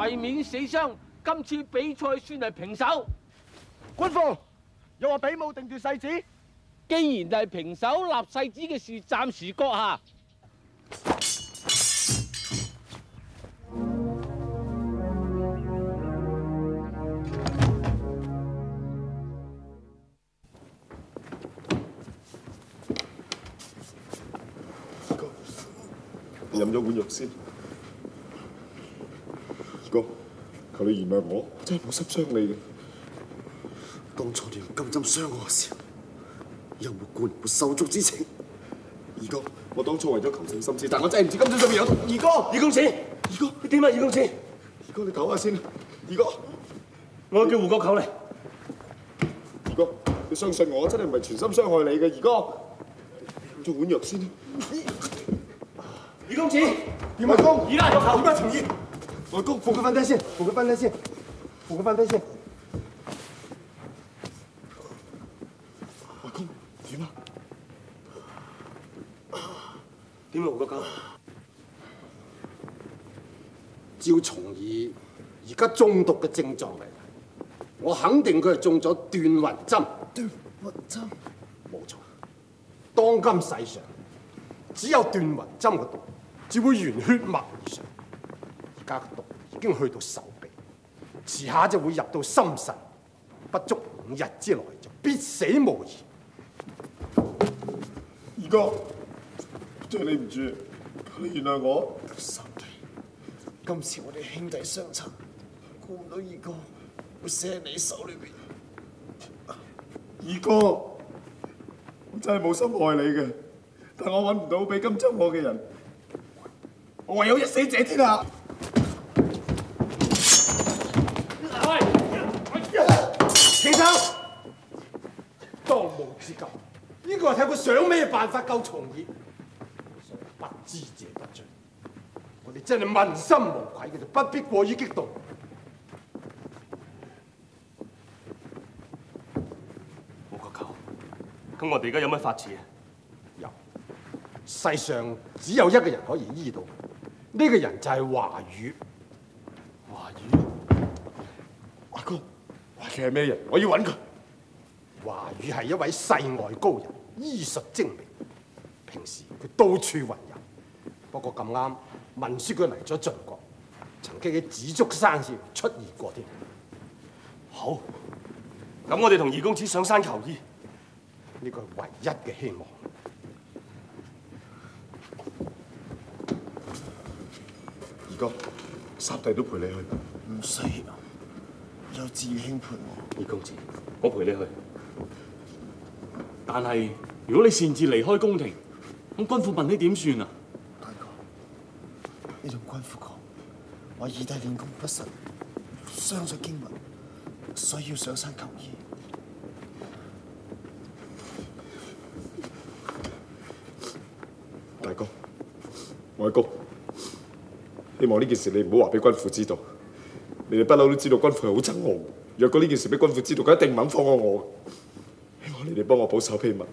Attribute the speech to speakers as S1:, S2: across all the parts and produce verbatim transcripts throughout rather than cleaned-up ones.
S1: 為免死傷，今次比賽算係平手。
S2: 官父又話比武定奪世子，
S1: 既然係平手，立世子嘅事暫時擱下。
S3: 飲咗碗藥先，二哥，求你原諒我，真係冇心傷你嘅。
S4: 當初你用金針傷我嘅時候，有冇貫冇手足之情？
S3: 二哥，我當初為咗求勝心志，但我真係唔知金針上面有。
S4: 二哥，二公子，二哥，你點啊？二公子，
S3: 二哥你唞下先，二哥，
S4: 我叫胡國舅嚟。
S3: 二哥，你相信我，真係唔係全心傷害你嘅，二哥。飲咗碗藥先。
S4: 二公子，
S3: 葉問公，
S4: 二奶，點解同意？
S3: 外公，
S2: 扶佢瞓低先，扶佢瞓低先，扶佢瞓低先。
S3: 外公，點啊？
S4: 點啊，胡國舅？照從義而家中毒嘅症狀嚟，我肯定佢係中咗斷魂針。
S2: 斷魂針？
S4: 冇錯，當今世上只有斷魂針嘅毒，只會沿血脈而上。而家嘅毒已經去到手臂，遲下就會入到心神，不足五日之內就必死無疑。
S3: 二哥，對你唔住，求你原諒我。
S2: 三弟，今次我哋兄弟相殘，估唔到二哥會死喺你手裏邊。
S3: 二哥，我真係冇心害你嘅，但我揾唔到俾金針我嘅人，我唯有一死謝天下。
S4: 停手！當務之急，呢個係睇佢想咩辦法救從義。不知者不罪，我哋真係問心無愧嘅，就不必過於激動。
S5: 胡國舅，咁我哋而家有乜法子啊？
S4: 有，世上只有一個人可以醫到佢，呢、這個人就係華宇。
S5: 華宇，
S3: 華哥，華宇係咩人？我要揾佢。
S4: 華宇係一位世外高人，醫術精明，平時佢到處雲遊。不過咁啱，聞說佢嚟咗晉國，曾經喺紫竹山上出現過添。
S5: 好，咁我哋同二公子上山求醫，
S4: 呢個係唯一嘅希望。
S3: 二哥，三弟都陪你去。
S2: 唔需要，有志兄陪我。
S5: 二公子，我陪你去。但係如果你擅自離開宮廷，咁君父問你點算啊？
S2: 大哥，你同君父講，我二弟練功不慎，傷咗經文，需要上山求醫。
S3: 大哥，外公，希望呢件事你唔好話俾君父知道。你哋不嬲都知道君父係好憎我。若果呢件事俾君父知道，佢一定唔肯放過我。希望你哋幫我保守秘密。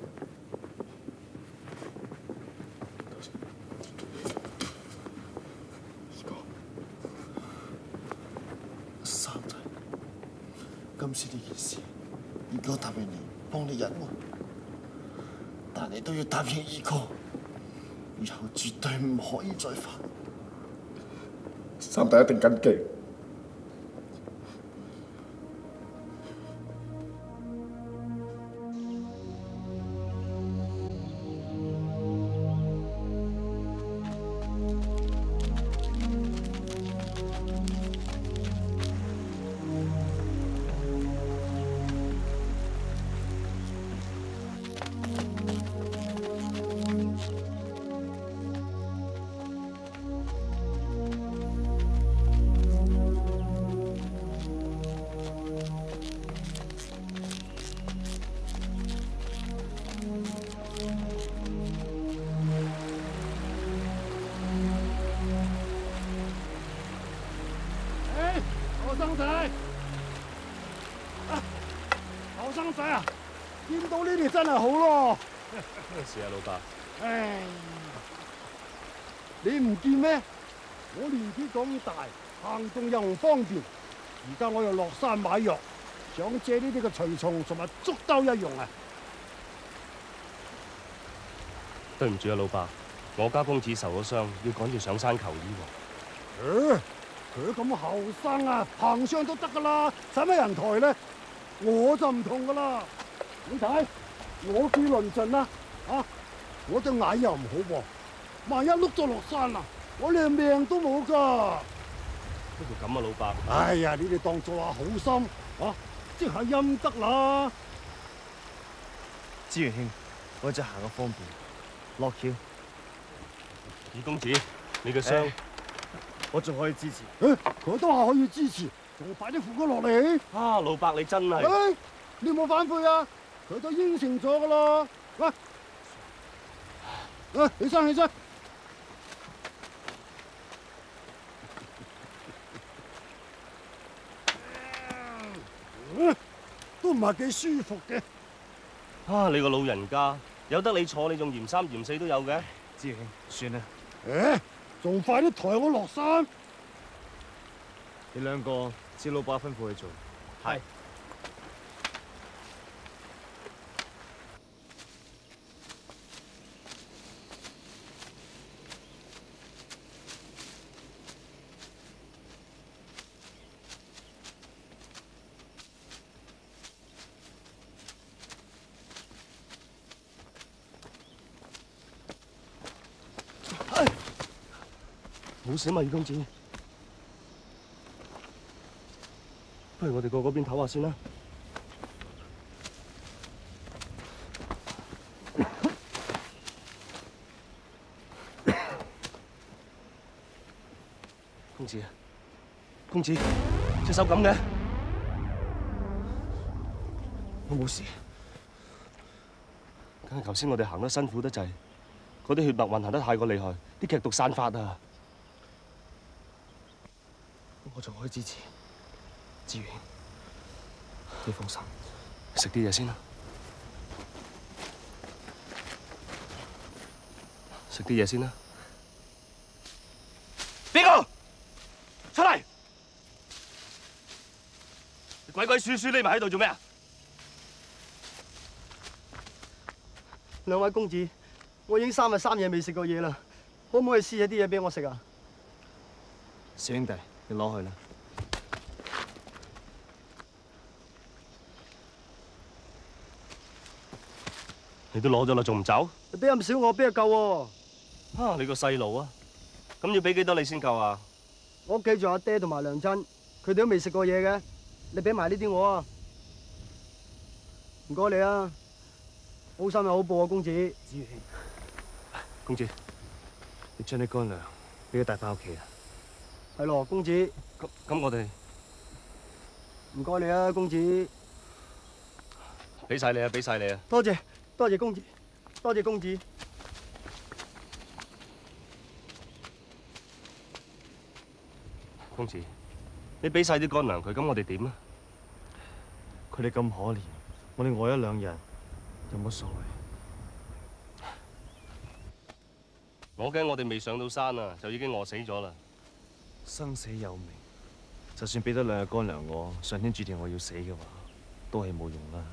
S3: 二哥，
S2: 三弟，今次呢件事，二哥答應你幫你隱瞞，但你都要答應二哥，以後絕對唔可以再犯。
S3: 三弟一定謹記。
S2: 後生仔，啊，後生仔啊，見到呢啲真係好咯。
S5: 咩事啊，老伯？
S2: 唉，你唔見咩？我年紀咁大，
S6: 行動又唔方便。而家我又落山買藥，想借呢啲嘅隨從同埋竹兜一用啊！
S5: 對唔住啊，老伯，我家公子受咗傷，要趕住上山求醫
S6: 喎。佢咁後生啊，行上都得噶啦，使乜人抬咧？我就唔同噶啦。你睇，我見論盡啦，啊！我對眼又唔好喎，萬一碌咗落山啊，我連命都冇噶。
S5: 不過咁啊，老伯。
S6: 哎呀，你哋當做下好心，啊，即係陰德啦。
S7: 資源兄，我只行個方便，落橋。
S5: 二公子，你嘅傷，
S7: 我仲可以支持。
S6: 誒，佢都話可以支持，仲快啲扶佢落嚟。
S5: 啊，老伯你真係。
S6: 誒，你冇反悔啊？佢都應承咗噶啦。喂，誒，起身起身。都唔係幾舒服嘅。
S5: 啊！你個老人家有得你坐，你仲嫌三嫌四都有嘅。
S7: 志兄，算啦。
S6: 誒，仲快啲抬我落山！
S7: 你兩個照老伯吩咐去做。係。
S5: 冇事嘛，二公子。不如我哋過嗰邊唞下先啦。公子，公子，隻手咁嘅，我冇事。梗係頭先我哋行得辛苦得滯，嗰啲血脈運行得太過厲害，啲劇毒散發啊！我仲可以支持，志遠，你放心，食啲嘢先啦，食啲嘢先啦。邊個出嚟？你鬼鬼祟祟匿埋喺度做咩啊？
S8: 兩位公子，我已經三日三夜未食過嘢啦，可唔可以試下啲嘢俾我食啊？
S7: 小兄弟。你攞去啦！
S5: 你都攞咗啦，仲唔走？
S8: 你俾咁少我，邊度夠喎？
S5: 啊！你個細路啊，咁要俾幾多你先夠啊？
S8: 我屋企仲有阿爹同埋娘親，佢哋都未食過嘢嘅，你俾埋呢啲我啊！唔該你啊，好心又好報啊，公子。
S7: 子瑜兄，
S5: 公子，
S7: 你將啲乾糧俾佢帶翻屋企啊！
S8: 係咯，公子。
S5: 咁咁，我哋
S8: 唔該你啊，公子。
S5: 俾晒你啊！俾晒你啊！
S8: 多謝多謝公子，多謝公子。
S5: 公子，你俾晒啲乾糧佢，咁我哋點啊？
S7: 佢哋咁可憐，我哋餓一兩日有乜所謂？
S5: 我驚我哋未上到山啊，就已經餓死咗啦。
S7: 生死有命，就算俾多兩日乾糧我，上天注定我要死嘅話，都係冇用啦。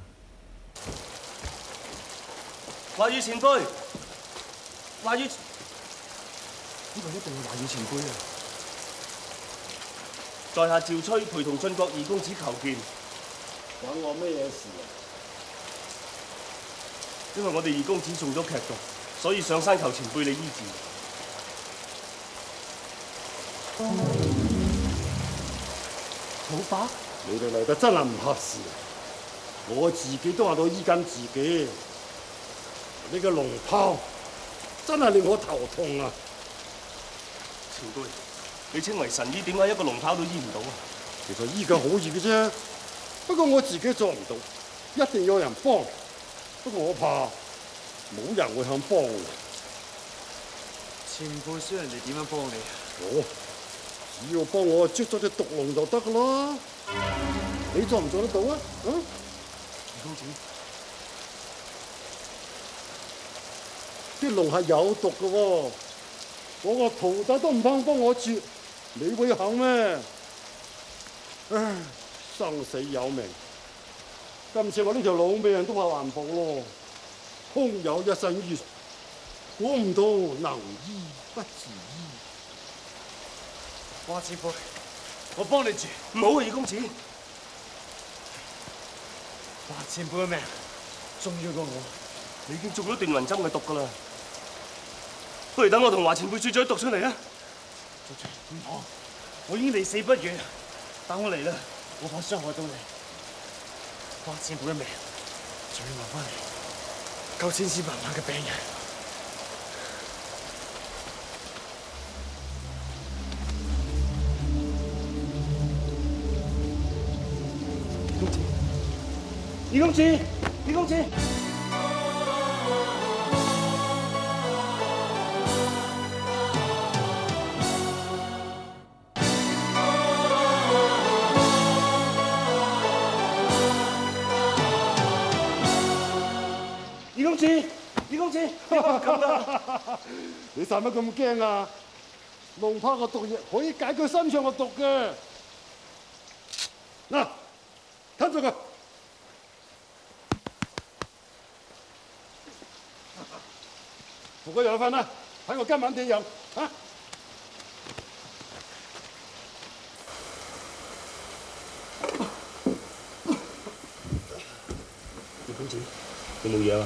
S5: 華宇前輩，華宇，呢個一定係華宇前輩啊！在下趙崔陪同晉國二公子求見。
S2: 揾我咩嘢事啊？
S5: 因為我哋二公子中咗劇毒，所以上山求前輩你醫治。
S6: 老伯，你哋嚟得真係唔合時，我自己都話到醫緊自己。呢個龍泡真係令我頭痛啊！
S5: 前輩，你稱為神醫，點解一個龍泡都醫唔到啊？
S6: 其實醫嘅好易嘅啫，不過我自己做唔到，一定要有人幫。不過我怕冇人會肯幫我。
S7: 前輩需要人哋點樣幫你？
S6: 我只要幫我捉咗隻毒龍就得噶啦。你做唔做得到啊？啊？二公子，啲龍係有毒嘅喎，我個徒弟都唔肯幫我捉， 你會肯咩？唉，生死有命。今次我呢條老命都怕還保咯，空有一身醫術，估唔到能醫不自醫。
S5: 華前輩，我幫你住。唔好啊，二公子。華前輩嘅命重要過我，你已經中咗斷魂針嘅毒噶啦。不如等我同華前輩注咗啲毒出嚟啊！唔好，我已經離死不遠，等我嚟啦，我怕傷害到你。華前輩嘅命仲要留翻嚟救千千萬萬嘅病人。二公子，二公子，二公子，二公子，咁啦！
S6: 你使乜咁驚啊？龍柏個毒藥可以解佢身上嘅毒嘅。嗱，吞咗佢。服個藥瞓啦，睇我今晚點樣啊！
S5: 二公子，你冇嘢啊？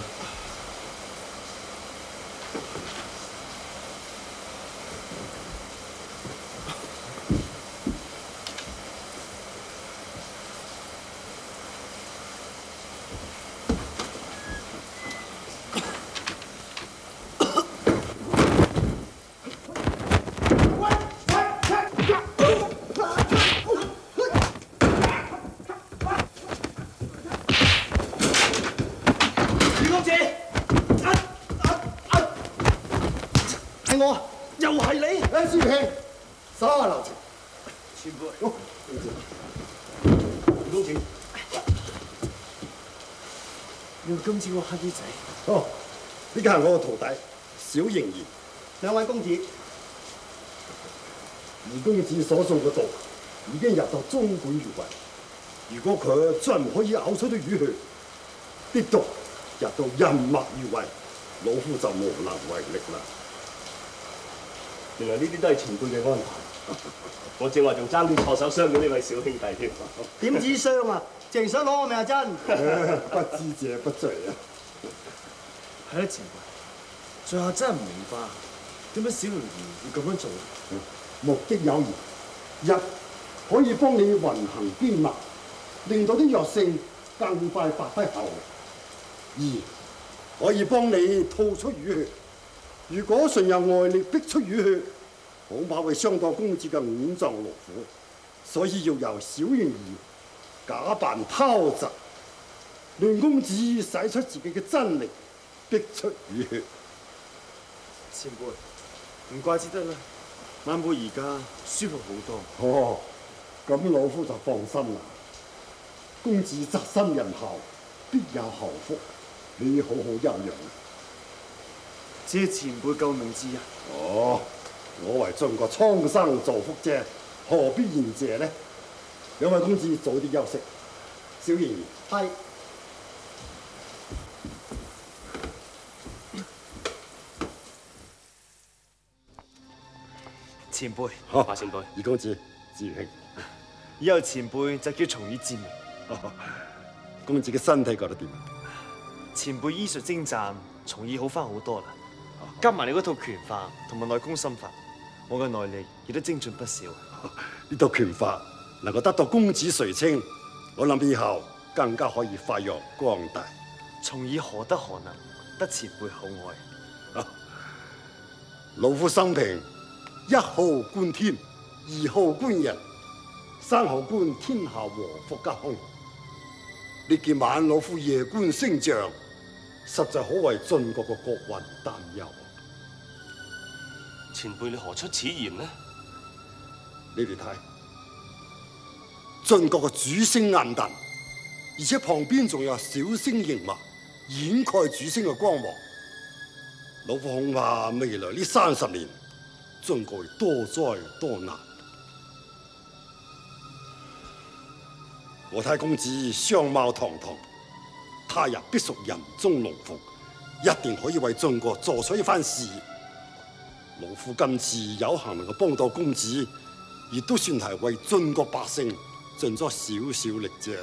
S8: 今次個黑衣仔，
S6: 哦，呢個係我個徒弟小盈兒。
S8: 兩位公子，
S6: 二公子所送嘅毒已經入到中管穴位，如果佢再唔可以嘔出啲淤血，啲毒入到任脈穴位，老夫就無能為力啦。
S5: 原來呢啲都係前輩嘅安排。我正話仲爭啲錯手傷咗呢位小兄弟添。
S8: 點知傷啊？淨想攞我命啊！真
S6: 不知者不罪啊！
S5: 係啦，前輩，最後真係唔明白點解小龍兒要咁樣做。
S6: 嗯、目的有二：一可以幫你運行經脈，令到啲藥性更快發揮效用；二可以幫你吐出淤血。如果純由外力逼出淤血，恐怕會傷到公子嘅五臟六腑，所以要由小盈兒假扮偷襲，令公子使出自己嘅真力，逼出淤血。
S5: 前輩，唔怪之得啦，晚輩而家舒服好多。
S6: 哦，咁老夫就放心啦。公子責新仁孝，必有後福。你好好休養。
S5: 謝前輩救命之恩。
S6: 哦，我為盡個蒼生造福啫，何必言謝呢？兩位公子早啲休息。小盈兒，
S8: 係。
S5: 前輩，
S6: 好，
S5: 華前輩，
S6: 二公子，志兄，
S5: 以後前輩就叫重耳之名。
S6: 公子嘅身體覺得點啊？
S5: 前輩醫術精湛，重耳好翻好多啦。加埋你嗰套拳法同埋內功心法，我嘅內力亦都精進不少。
S6: 呢套拳法能夠得到公子垂青，我諗以後更加可以發揚光大。
S5: 重耳何德何能，得前輩厚愛。
S6: 啊、老夫生平一號觀天，二號觀人，三號觀天下和福家康。呢幾晚老夫夜觀星象，實在好為晉國嘅國運擔憂。
S5: 前輩，你何出此言呢？
S6: 你哋睇，晉國嘅主星暗淡，而且旁邊仲有小星熒脈，掩蓋主星嘅光芒。老夫恐怕未來呢三十年，晉國會多災多難。
S9: 我太公子相貌堂堂，他日必屬人中龍鳳，一定可以為晉國做出一番事。老夫今次有幸能夠幫到公子，亦都算係為晉國百姓盡咗少少力啫。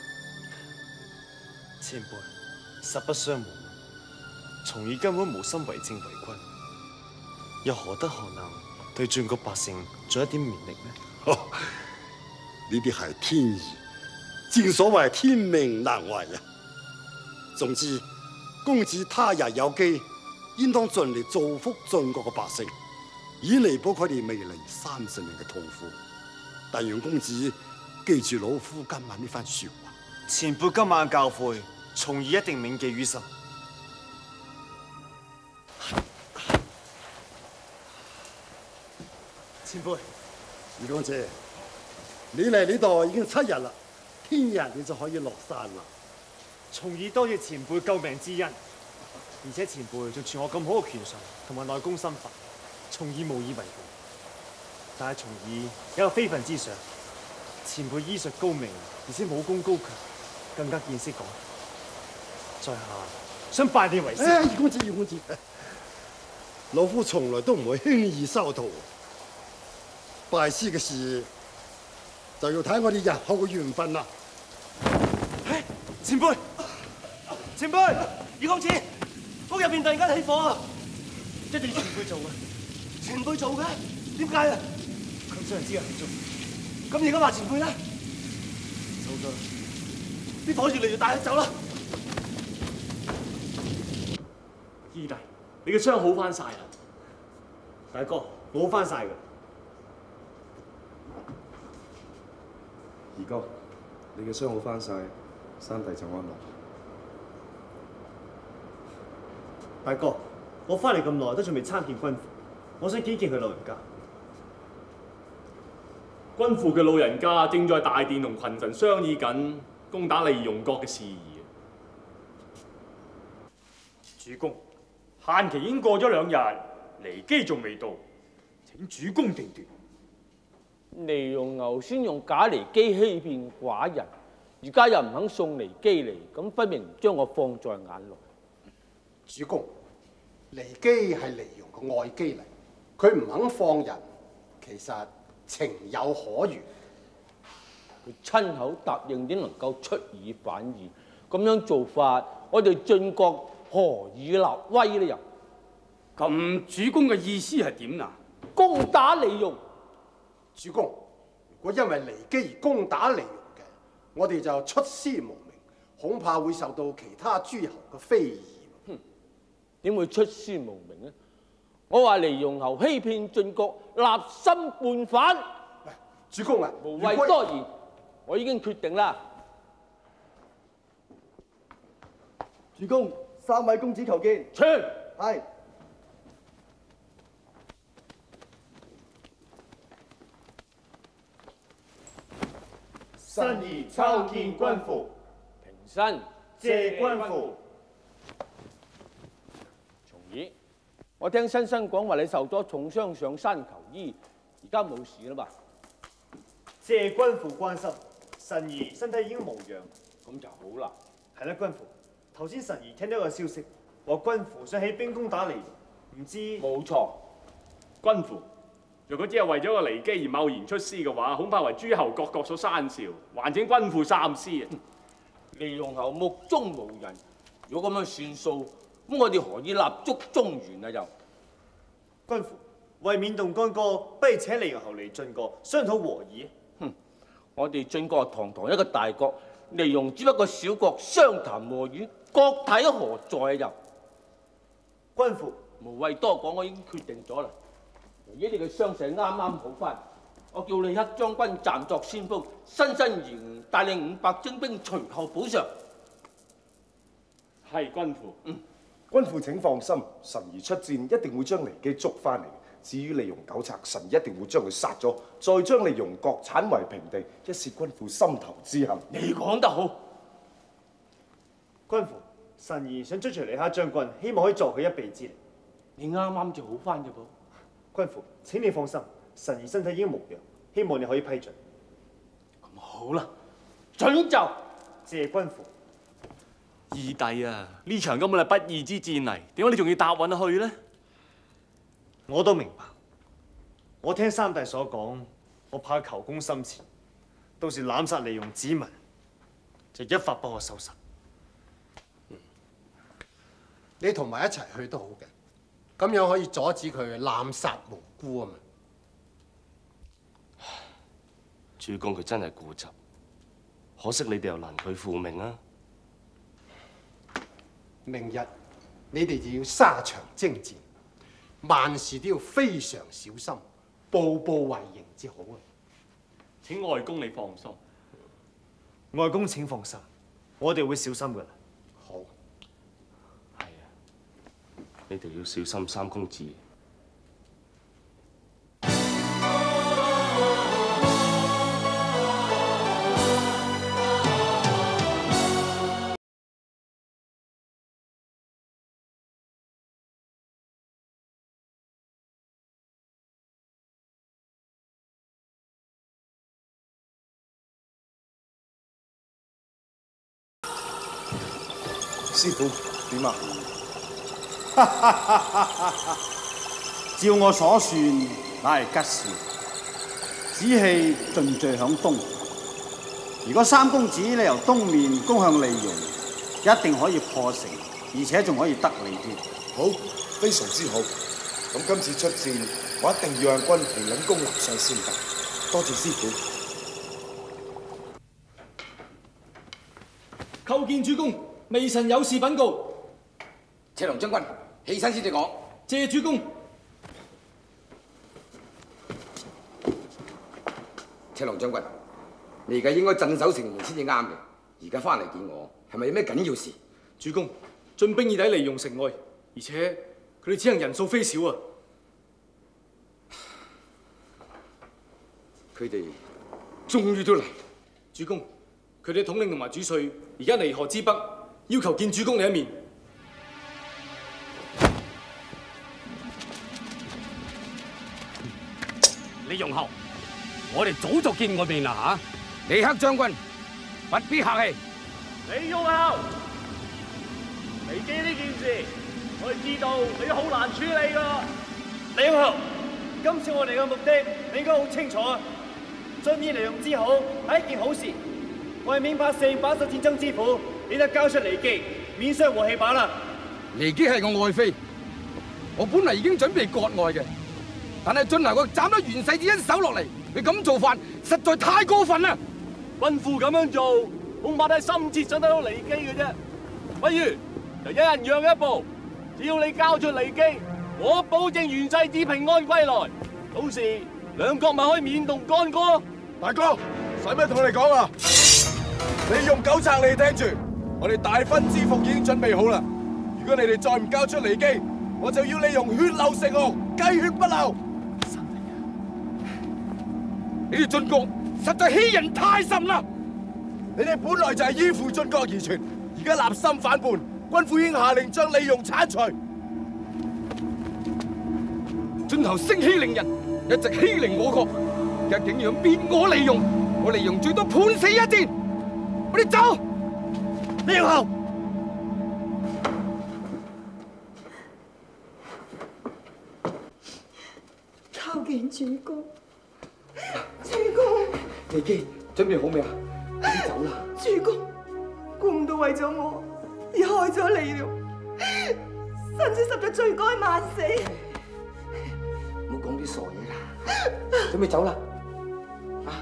S7: 前輩，實不相瞞，從義根本無心為政為君，又何德何能對晉國百姓盡一點綿力呢？
S9: 呢啲係天意，正所謂天命難違啊！總之，公子他日有機，應當盡力造福晉國嘅百姓，以彌補佢哋未來三十年嘅痛苦。但願公子記住老夫今晚呢番說話。
S7: 前輩今晚嘅教誨，從義一定銘記於心。前輩，
S9: 二公子，你嚟呢度已經七日啦，聽日你就可以落山啦。
S7: 從義多謝前輩救命之恩，而且前輩仲傳我咁好嘅拳術同埋內功心法，從義無以為報。但係從義有個非分之想，前輩醫術高明，而且武功高強，更加見識廣。在下想拜你為師。
S9: 哎，二公子，二公子，老夫從來都唔會輕易收徒。拜師嘅事就要睇我哋日後嘅緣分啦。
S5: 哎，前輩，前輩，二公子，屋入邊突然間起火啊！一定前輩做嘅，前輩做嘅，點解啊？佢想人知啊，做。咁而家話前輩咧，走咗啦，啲火越嚟越大，走啦！二弟，你嘅傷好翻晒啦！大哥，我好翻晒㗎。
S3: 二哥，你嘅傷好翻晒，三弟就安樂。
S7: 大哥，我翻嚟咁耐都仲未參見君父，我想見見佢老人家。
S10: 君父嘅老人家正在大殿同群臣商議緊攻打利庸國嘅事宜。
S11: 主公，限期已經過咗兩日，離機仲未到，請主公定奪。
S1: 利用牛先用假離機欺騙寡人，而家又唔肯送離機嚟，咁分明唔將我放在眼內。
S4: 主公，離機係利用個外機嚟，佢唔肯放人，其實情有可原。
S1: 佢親口答應，點能夠出爾反爾？咁樣做法，我哋晉國何以立威呢？又
S11: 咁主公嘅意思係點啊？
S1: 攻打利用。
S4: 主公，如果因為離機而攻打利用嘅，我哋就出師無名，恐怕會受到其他諸侯嘅非議。
S1: 哼，點會出師無名呢？我話利用侯欺騙晉國，立心叛反。
S4: 主公啊，
S1: 無謂多言，我已經決定啦。
S8: 主公，三位公子求見。
S1: 傳
S8: 係。
S12: 新兒參見君父。
S1: 平身。
S12: 謝君父。
S1: 從義，我聽新生講話你受咗重傷上山求醫，而家冇事啦嘛？
S7: 謝君父關心，神兒身體已經無恙。
S1: 咁就好啦。
S7: 係啦，君父。頭先神兒聽到個消息，話君父想起兵攻打利用，唔知。
S1: 冇錯，
S10: 君父。若果只係為咗個離機而貿然出師嘅話，恐怕為諸侯各國所訕笑，還請君父三思啊！
S1: 利用後目中無人，如果咁樣算數，咁我哋何以立足中原啊？又
S7: 君父為免動干戈，不如請利用後嚟晉國商討和議。
S1: 哼，我哋晉國堂堂一個大國，利用只不過小國，商談和議，國體何在啊？又
S7: 君父
S1: 無謂多講，我已經決定咗啦。由於你嘅傷勢啱啱好翻，我叫你黑將軍暫作先鋒，新生兒帶領五百精兵隨後補償。
S10: 係君父。
S3: 嗯，君父請放心，神兒出戰一定會將離機捉翻嚟。至於利用糾察，神兒一定會將佢殺咗，再將利用國剷為平地，一泄君父心頭之恨。
S1: 你講得好，
S7: 君父，神兒想追隨李克將軍，希望可以助佢一臂之力。
S1: 你啱啱就好翻啫噃。
S7: 君父，請你放心，神兒身體已經無恙，希望你可以批准。
S1: 咁好啦， 准就。
S7: 謝軍父，
S5: 二弟啊，呢場根本係不義之戰嚟，點解你仲要答允去呢？
S7: 我都明白。我聽三弟所講，我怕求功心切，到時濫殺利用子民，就一發不可收拾。
S4: 你同埋一齊去都好嘅，咁樣可以阻止佢濫殺無辜啊嘛。
S13: 主公佢真係固執，可惜你哋又難佢負命啊！
S4: 明日你哋就要沙場征戰，萬事都要非常小心，步步為營至好啊！
S5: 請外公你放心，
S7: 外公請放心，我哋會小心㗎啦。
S4: 好，
S13: 係啊，你哋要小心三公子。
S3: 師傅點啊？
S14: 照我所算，乃係吉事。子氣盡聚響東。如果三公子你由東面攻向利用，一定可以破城，而且仲可以得利添。
S3: 好，非常之好。咁今次出戰，我一定要向軍父領功立上先得。多謝師傅。
S15: 叩見主公。微臣有事稟告。
S16: 赤龍將軍，起身先至講。
S15: 謝主公。
S16: 赤龍將軍，你而家應該鎮守城門先至啱嘅。而家翻嚟見我，係咪有咩緊要事？
S15: 主公，進兵已抵利用城外，而且佢哋此行人數非少啊。
S16: 佢哋終於都嚟。
S15: 主公，佢哋統領同埋主帥而家離河之北。要求見主公你一面。
S17: 李容後，我哋早就見過面啦
S16: 嚇。李克將軍，不必客氣。
S10: 李容後，離基呢件事，我哋知道你好難處理㗎。
S7: 李容後，今次我哋嘅目的你應該好清楚啊。盡義利用之好係一件好事，為免百姓飽受戰爭之苦。你就交出離基，免傷和氣罷啦。
S16: 離基係我愛妃，我本嚟已經準備割愛嘅，但係進來我斬咗元世子一手落嚟，你咁做法實在太過分啦！
S10: 軍父咁樣做，恐怕都係心切想得到離基嘅啫。不如就一人讓一步，只要你交出離基，我保證元世子平安歸來，到時兩國咪可以免動干戈。
S3: 大哥，使咩同你講啊？你用九策，你聽住。我哋大分之服已經準備好啦！如果你哋再唔交出離基，我就要你用血流成河，雞血不流！
S16: 你哋晉國實在欺人太甚啦！
S3: 你哋本來就係依附晉國而存，而家立心反叛，軍父已經下令將利用剷除。
S16: 晉侯聲欺凌人，一直欺凌我國，而家竟然變我利用，我利用最多判死一戰！我哋走！李容後，
S18: 叩見主公，主公。
S16: 離基準備好未啊？快啲走啦！
S18: 主公，估唔到為咗我而害咗你了，臣妾實在罪該萬死。
S16: 唔好講啲傻嘢啦，準備走啦！啊！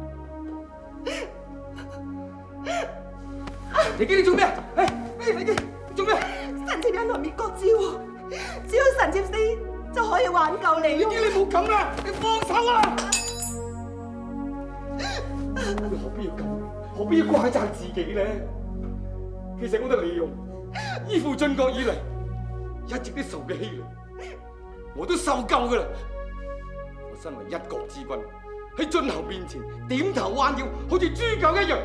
S16: 離基你做咩啊？誒，咩離基？做咩？
S18: 臣妾引來滅國之禍，只要臣妾死就可以挽救你。
S16: 離基你冇咁啦，你放手啊！你何必要咁？何必要怪責自己咧？其實我哋利用依附晉國以嚟，一直都受嘅欺凌，我都受夠噶啦！我身為一國之君，喺晉侯面前點頭彎腰，好似豬狗一樣。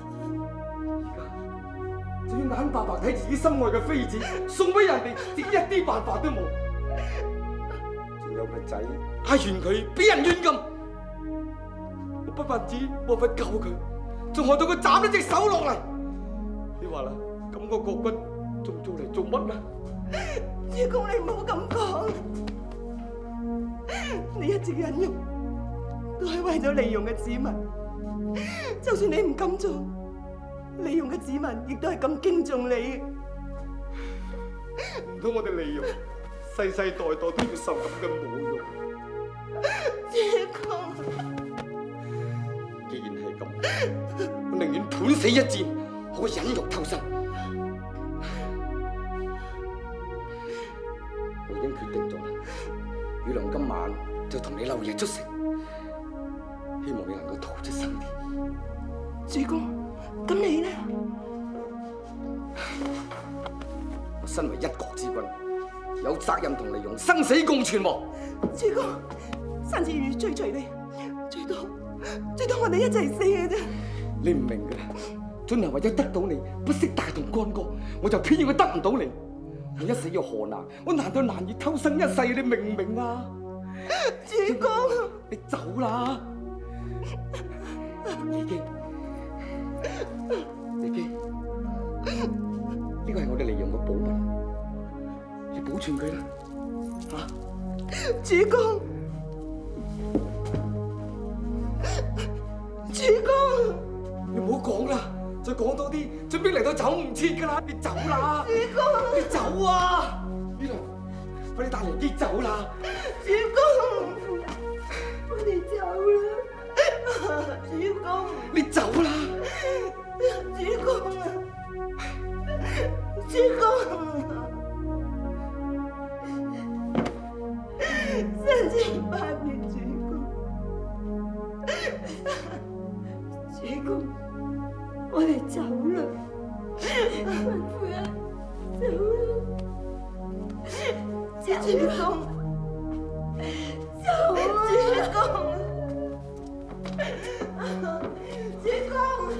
S16: 就要眼白白睇自己心愛嘅妃子送俾人哋，自己一啲辦法都冇。仲有個仔，阿元佢俾人軟禁，我不但止冇法救佢， 仲害到佢斬咗隻手落嚟。你話啦，咁個國君仲做嚟做乜啊？
S18: 主公，你唔好咁講，你一直忍辱都係為咗利用嘅子民。就算你唔敢做，利用嘅子民亦都係咁敬重你。
S16: 唔通我哋利用世世代代都要受咁嘅侮辱？
S18: 主公，
S16: 既然係咁，我寧願判死一戰，好過忍辱偷生。我已經決定咗啦，雨良今晚就同你漏夜出城，希望你能夠逃出生天。
S18: 主公，咁你呢？
S16: 我身為一國之君，有責任同利用生死共存喎。
S18: 主公，山子雨追隨你，最多最多我哋一齊死嘅啫。
S16: 你唔明㗎啦，準係為咗得到你，不惜大動干戈，我就偏要佢得唔到你。我一死要何難？我難道難以偷生一世？你明唔明啊？
S18: 主公，
S16: 你走啦！李基，李基，呢個係我哋利用嘅寶物，你保存佢啦，嚇！
S18: 主公，主公，
S16: 你唔好講啦，再講多啲，準備嚟到走唔切㗎啦！你走啦！
S18: 主公，
S16: 你走啊！雨良，快啲帶李基走啦！
S18: 主公，我哋走啦！主公，
S16: 你走啦！
S18: 主公啊！主公，三千八年主公，主公，我哋走啦！文夫人，走啦！主公，走啦！主公。主公，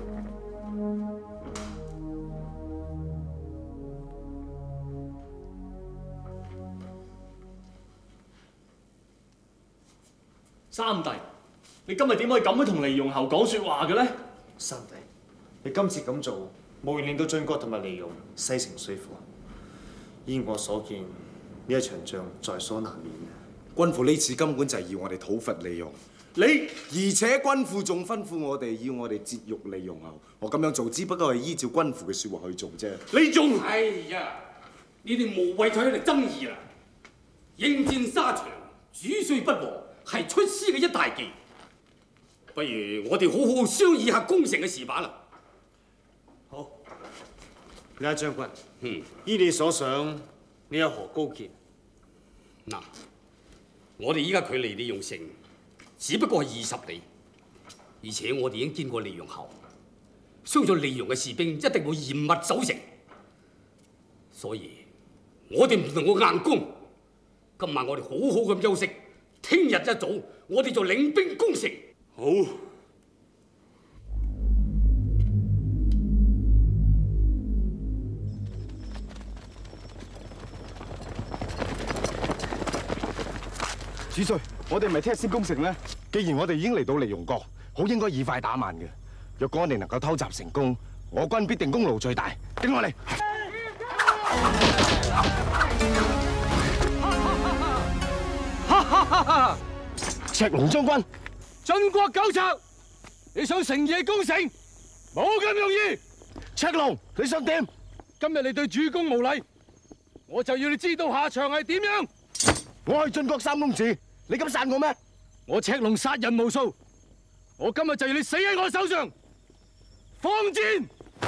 S5: 三弟，你今日點可以咁樣同黎容侯講説話嘅咧？
S7: 三弟，你今次咁做，無緣令到晉國同埋黎容勢成水火。依我所見，呢一場仗在所難免嘅。
S3: 君父呢次根本就係要我哋討伐黎容。
S5: 你
S3: 而且君父仲吩咐我哋要我哋節獄黎容侯，我咁樣做只不過係依照君父嘅説話去做啫。
S17: 你仲哎呀！你哋無謂再喺度爭議啦！應戰沙場，主帥不和係出師嘅一大忌。不如我哋好好商議下攻城嘅事吧啦。
S7: 好，李家將軍，嗯，依你所想，你有何高見？
S17: 嗱，我哋依家距離利用城只不過係二十里，而且我哋已經見過利用後，相信利用嘅士兵一定會嚴密守城，所以我哋唔能夠硬攻。今晚我哋好好咁休息，聽日一早我哋就領兵攻城。
S5: 好。
S19: 主帥，我哋唔係聽日先攻城咩？既然我哋已經嚟到利容國，好應該以快打慢嘅。若果我哋能夠偷襲成功，我軍必定功勞最大。跟我嚟！赤龍將軍，
S17: 晉國狗賊，你想成夜攻城，冇咁容易。
S19: 赤龍，你想點？
S17: 今日你對主公無禮，我就要你知道下場係點樣。
S19: 我係晉國三公子，你敢殺我咩？
S17: 我赤龍殺人無數，我今日就要你死喺我手上。放箭！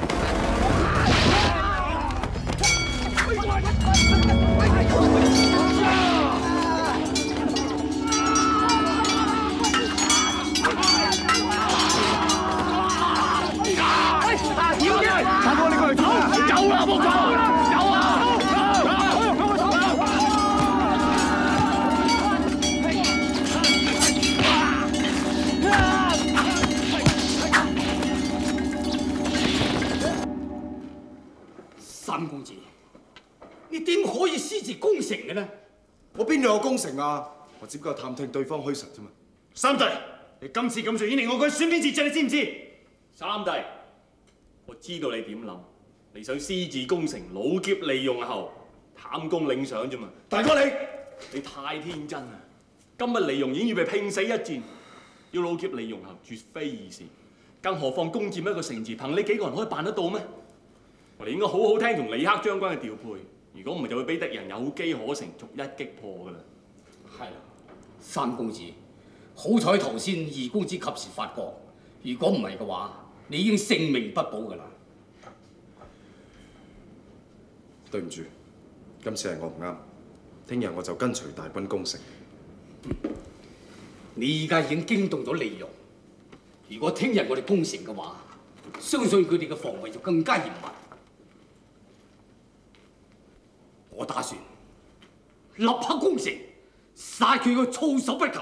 S19: 大哥，你過嚟走！走啦，冇走！走啊！
S17: 三公子，你點可以私自攻城嘅呢？
S3: 我邊度有攻城啊？我只不過探聽對方虛實啫嘛。
S7: 三弟，你今次咁做已經令我軍損兵折將，你知唔知？
S10: 三弟，我知道你點諗，你想私自攻城，老劫利用後，貪功領賞啫嘛。大哥你，你太天真啦！今日利用已經預備拼死一戰，要老劫利用後絕非易事，更何況攻佔一個城池，憑你幾個人可以辦得到咩？我哋應該好好聽從李克將軍嘅調配，如果唔係就會俾敵人有機可乘，逐一擊破㗎啦。
S17: 係啦，三公子，好彩頭先二公子及時發覺，如果唔係嘅話，你已經性命不保㗎啦。
S3: 對唔住，今次係我唔啱，聽日我就跟隨大軍攻城。
S17: 你而家已經驚動咗利用，如果聽日我哋攻城嘅話，相信佢哋嘅防衛就更加嚴密。我打算立刻攻城，殺佢個措手不及。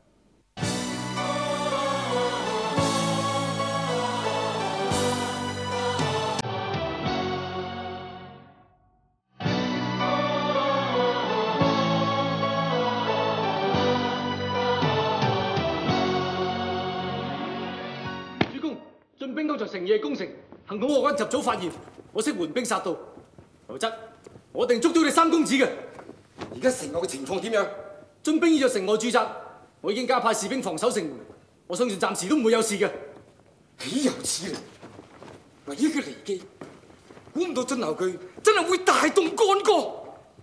S15: 主公，進兵都在成夜攻城，幸好我軍及早發現，我識援兵殺到，否則我一定捉到你三公子嘅。而家城外嘅情況點樣？進兵已在城外駐紮，我已經加派士兵防守城門，我相信暫時都唔會有事嘅。豈有此理！唯一嘅離機，估唔到進後佢真係會大動干戈。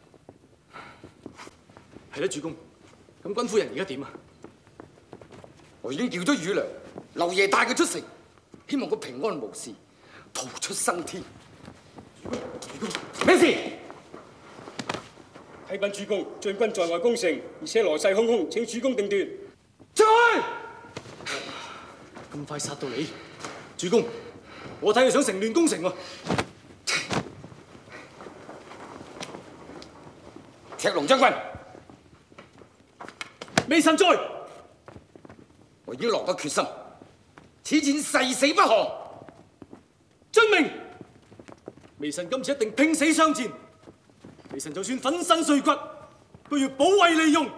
S15: 係啦，主公，咁軍夫人而家點啊？我已經叫咗雨良、劉爺帶佢出城，希望佢平安無事，逃出生天。咩事？
S20: 啟稟主公，晉軍在外攻城，而且來勢洶洶，請主公定奪。
S15: 出去！咁快殺到你，主公，我睇佢想乘亂攻城喎。赤龍將軍，微臣在，我已經落咗決心，此戰誓死不降。遵命。微臣今次一定拼死相戰，微臣就算粉身碎骨，都要保衛利用。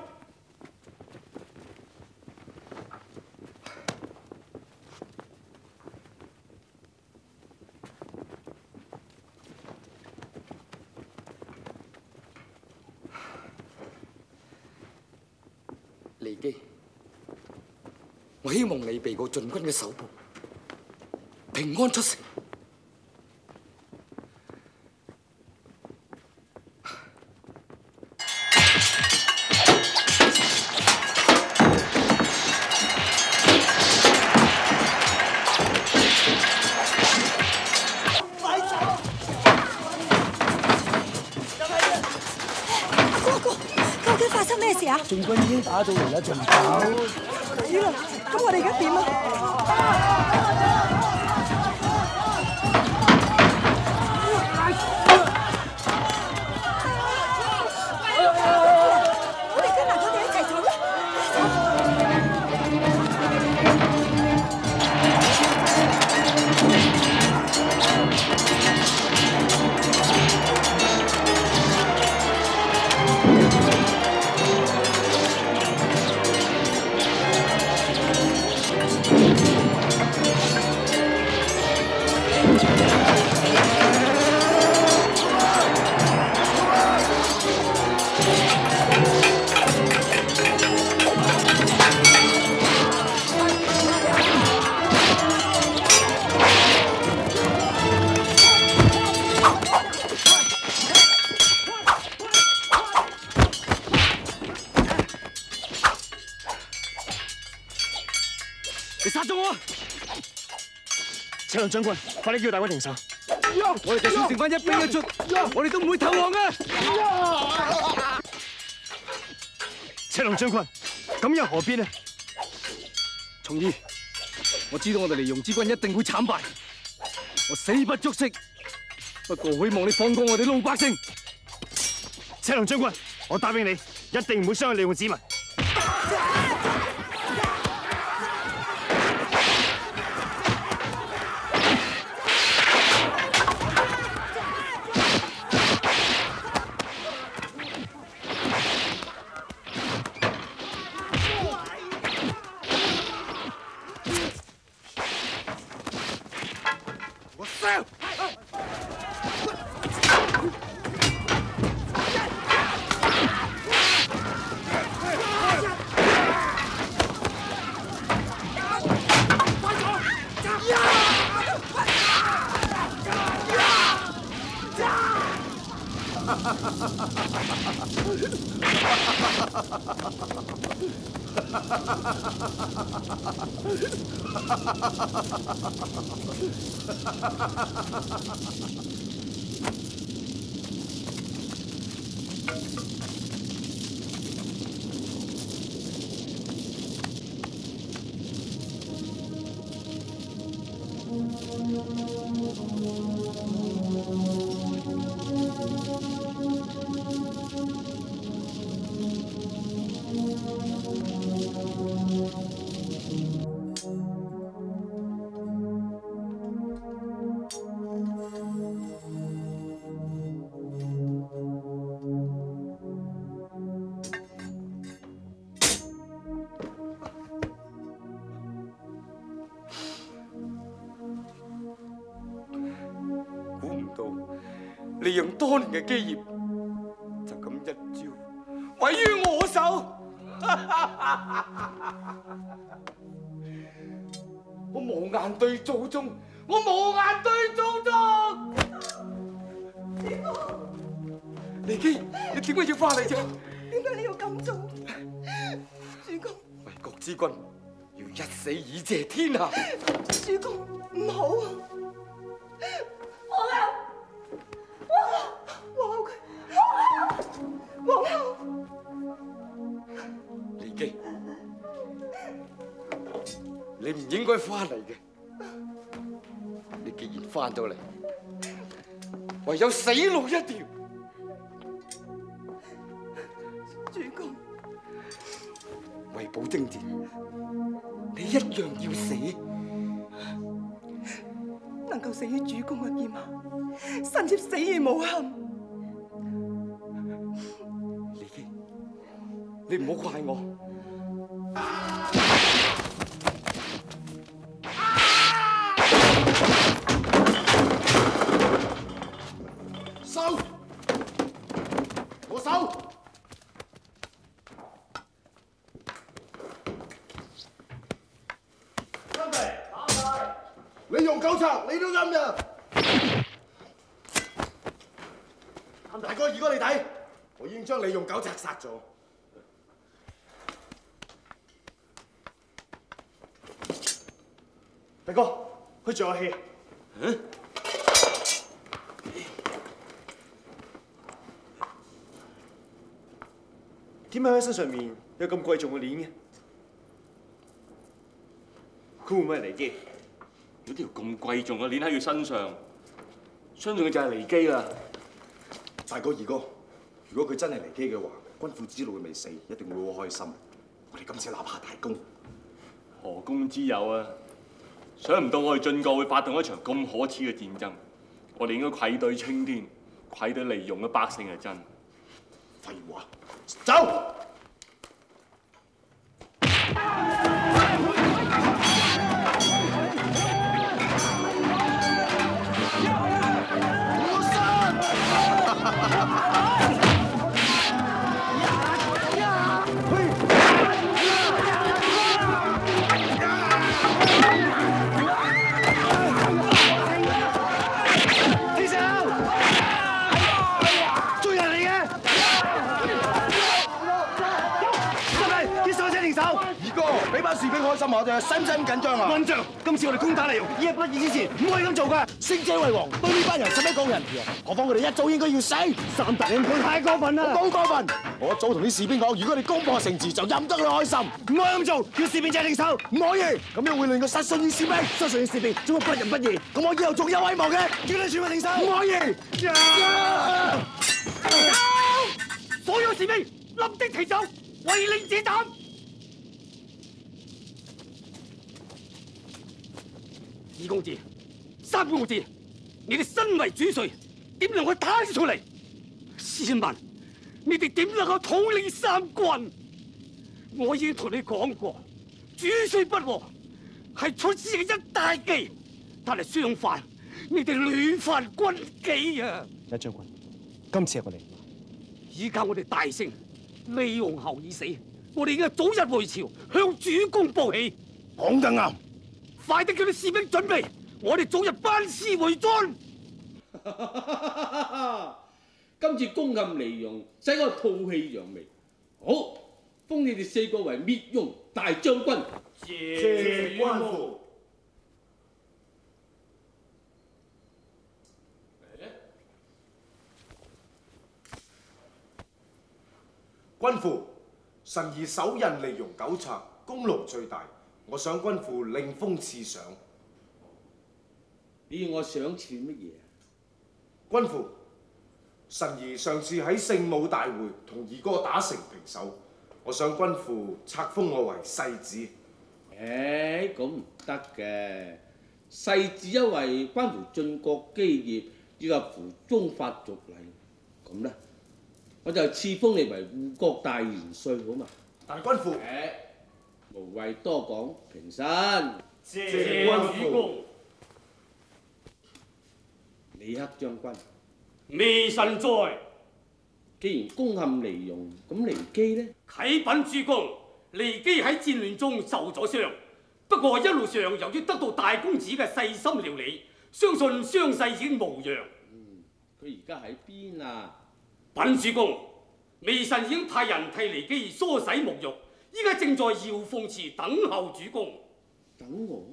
S15: 利基，我希望你避過晉軍嘅手部，平安出城。
S21: 晉軍已經打到嚟啦，仲走？
S18: 死啦！咁我哋而家點啊？我哋跟埋佢哋一齊走啦！
S15: 你殺咗我！
S7: 赤龍將軍，快啲叫大軍停手！
S15: 我哋就算剩翻一兵一卒，我哋都唔會投降嘅。
S7: 赤龍將軍，咁又何必呢？
S15: 從義，我知道我哋利用之軍一定會慘敗，我死不足惜。不過我希望你放過我哋老百姓。
S7: 赤龍將軍，我答應你，一定唔會傷害利用子民。
S4: 我燒！
S16: 利用多年嘅基業，就咁一朝毀於我手。我無顏對祖宗，我無顏對祖宗。利基，你點解要翻嚟啫？
S18: 點解你要咁做？主公，
S16: 為國之君，要一死以謝天下。
S18: 主公唔好啊！皇后，皇后，皇后，
S16: 利基，你唔應該翻嚟嘅。你既然翻咗嚟，唯有死路一條。
S18: 主公，
S16: 為保征戰，你一樣要死。
S18: 能夠死於主公嘅劍下，臣妾死而無憾。
S16: 利基，你唔好怪我。
S4: 收！我收！
S6: 真係打晒！你用狗賊，你都啱嘅。譚大哥，二哥你睇，我已經將你用狗賊殺咗。
S7: 大哥，佢仲有氣。
S16: 嗯？
S7: 點解佢身上面有咁貴重嘅鏈嘅？佢會唔會係離基？
S10: 有條咁貴重嘅鏈喺佢身上，相信佢就係離基啦。
S19: 大哥二哥，如果佢真係離基嘅話，君父知道佢未死，一定會好開心。我哋今次立下大功。
S10: 何公之有啊！想唔到我哋晉國會發動一場咁可恥嘅戰爭，我哋應該愧對青天，愧對利用嘅百姓係真。
S19: 廢話，
S6: 走！
S19: 俾班士兵開心下啫，使唔使咁緊張啊？
S7: 軍長，今次我哋攻打利用，一不二之前唔可以咁做噶。
S19: 勝者為王，對呢班人使乜講人條？何況佢哋一早應該要死。
S7: 三大，你唔好太過分啦！
S19: 我冇過分，我早同啲士兵講，如果你攻破城池，就任得佢開心。
S7: 唔可以咁做，叫士兵仔領手。
S19: 唔可以，咁樣會令佢失信於士兵。
S7: 失信於士兵，總會不仁不義。
S19: 咁我以後仲有威望嘅。
S7: 叫你全部領手。
S19: 唔可以。
S7: 所有士兵立即停手，違令子彈。二公子、三公子，你哋身為主帥，點能夠攤出嚟？試問，你哋點能夠統領三軍？我已經同你講過，主帥不和係出師嘅一大忌，但係相反，
S15: 你哋亂犯軍紀啊！
S7: 一將軍，今次係個例外。
S15: 依家我哋大勝，利用侯已死，我哋應該早日回朝，向主公報喜。
S6: 講得啱，
S15: 快啲叫啲士兵準備，我哋早日班師回津。
S1: 今次攻陷利用，使我吐氣揚眉。好，封你哋四個為滅戎大將軍。
S12: 謝軍父。
S3: 軍父，臣兒手刃利用九策，功勞最大。我想軍父另封賜賞。
S1: 你要我賞賜乜嘢啊？
S3: 軍父，臣兒上次喺聖武大會同二哥打成平手，我想軍父冊封我為世子。
S1: 誒，咁唔得嘅，世子因為關乎晉國基業以及乎宗法俗例，咁咧我就賜封你為護國大元帥好嘛？
S3: 但軍父，
S1: 誒，無謂多講，平身。
S12: 謝軍父。
S1: 李克將軍，
S10: 微臣在。
S1: 既然攻陷離戎，咁離基呢？
S10: 啟稟主公，離基喺戰亂中受咗傷，不過一路上由於得到大公子嘅細心料理，相信傷勢已經無恙。
S1: 嗯，佢而家喺邊啊？
S10: 稟主公，微臣已經派人替離基梳洗沐浴，依家正在耀鳳池等候主公。
S1: 等我？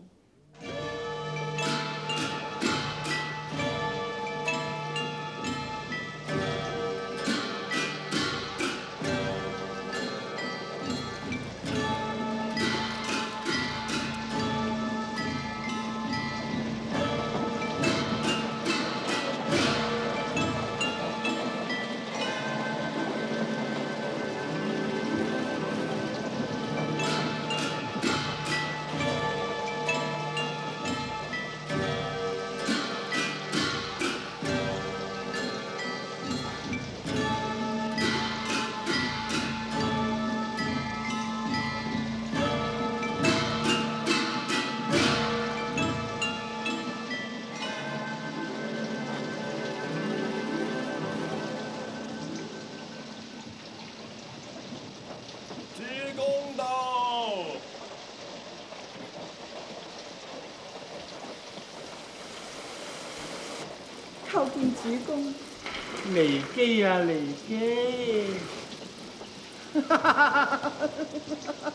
S18: 叩見主公。
S1: 離基啊，離基！